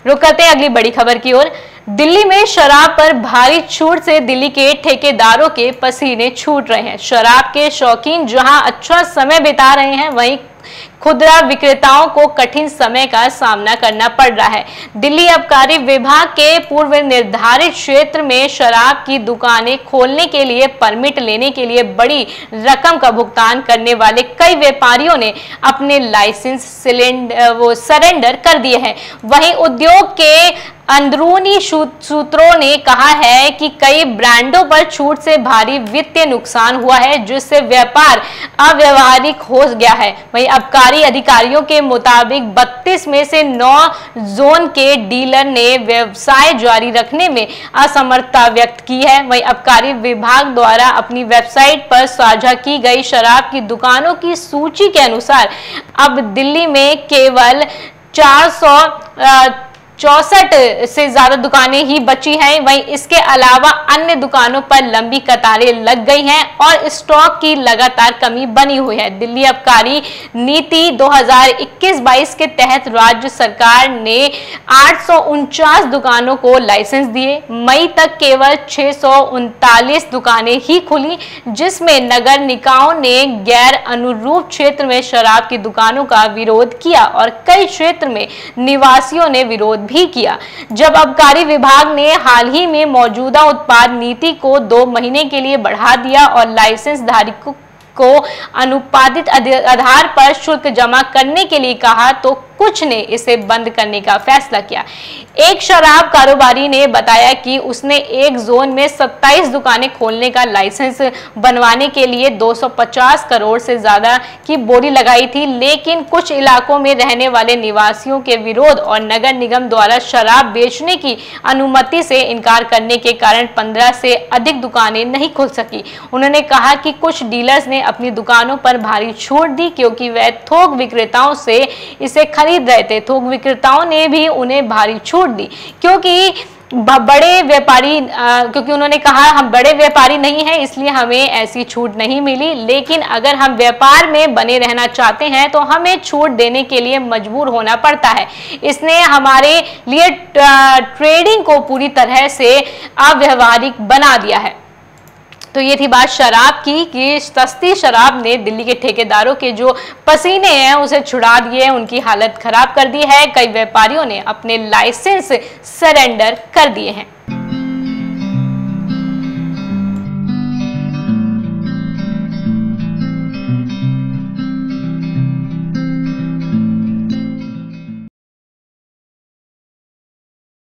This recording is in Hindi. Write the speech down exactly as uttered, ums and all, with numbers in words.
रुक करते हैं अगली बड़ी खबर की ओर। दिल्ली में शराब पर भारी छूट से दिल्ली के ठेकेदारों के पसीने छूट रहे हैं। शराब के शौकीन जहां अच्छा समय बिता रहे हैं, वहीं खुदरा विक्रेताओं को कठिन समय का सामना करना पड़ रहा है। दिल्ली आबकारी विभाग के पूर्व निर्धारित क्षेत्र में शराब की दुकानें खोलने के लिए परमिट लेने के लिए बड़ी रकम का भुगतान करने वाले कई व्यापारियों ने अपने लाइसेंस सिलेंडर वो सरेंडर कर दिए हैं। वहीं उद्योग के अंदरूनी सूत्रों ने कहा है कि कई ब्रांडों पर छूट से भारी वित्तीय नुकसान हुआ है, जिससे व्यापार अव्यावहारिक हो गया है। वहीं आबकारी अधिकारियों के मुताबिक बत्तीस में से नौ जोन के डीलर ने व्यवसाय जारी रखने में असमर्थता व्यक्त की है। वहीं आबकारी विभाग द्वारा अपनी वेबसाइट पर साझा की गई शराब की दुकानों की सूची के अनुसार अब दिल्ली में केवल चार सौ चौसठ से ज्यादा दुकानें ही बची हैं। वहीं इसके अलावा अन्य दुकानों पर लंबी कतारें लग गई हैं और स्टॉक की लगातार कमी बनी हुई है। दिल्ली आबकारी नीति दो हज़ार इक्कीस बाईस के तहत राज्य सरकार ने आठ सौ उनचास दुकानों को लाइसेंस दिए। मई तक केवल छह सौ उनतालीस दुकानें ही खुली, जिसमें नगर निकायों ने गैर अनुरूप क्षेत्र में शराब की दुकानों का विरोध किया और कई क्षेत्र में निवासियों ने विरोध भी किया। जब आबकारी विभाग ने हाल ही में मौजूदा उत्पाद नीति को दो महीने के लिए बढ़ा दिया और लाइसेंस धारकों को अनुपातित आधार पर शुल्क जमा करने के लिए कहा, तो कुछ ने इसे बंद करने का फैसला किया। एक शराब कारोबारी ने बताया कि उसने एक जोन में सत्ताईस दुकानें खोलने का लाइसेंस बनवाने के लिए दो सौ पचास करोड़ से ज्यादा की बोली लगाई थी, लेकिन कुछ इलाकों में रहने वाले निवासियों के विरोध और नगर निगम द्वारा शराब बेचने की अनुमति से इनकार करने के कारण पंद्रह से अधिक दुकानें नहीं खुल सकी। उन्होंने कहा कि कुछ डीलर्स ने अपनी दुकानों पर भारी छूट दी क्योंकि वे थोक विक्रेताओं से इसे खरीद रहे थे। थोक विक्रेताओं ने भी उन्हें भारी छूट दी क्योंकि बड़े व्यापारी क्योंकि उन्होंने कहा हम बड़े व्यापारी नहीं हैं, इसलिए हमें ऐसी छूट नहीं मिली, लेकिन अगर हम व्यापार में बने रहना चाहते हैं तो हमें छूट देने के लिए मजबूर होना पड़ता है। इसने हमारे लिए ट्रेडिंग को पूरी तरह से अव्यावहारिक बना दिया है। तो ये थी बात शराब की कि सस्ती शराब ने दिल्ली के ठेकेदारों के जो पसीने हैं उसे छुड़ा दिए, उनकी हालत खराब कर दी है। कई व्यापारियों ने अपने लाइसेंस सरेंडर कर दिए हैं।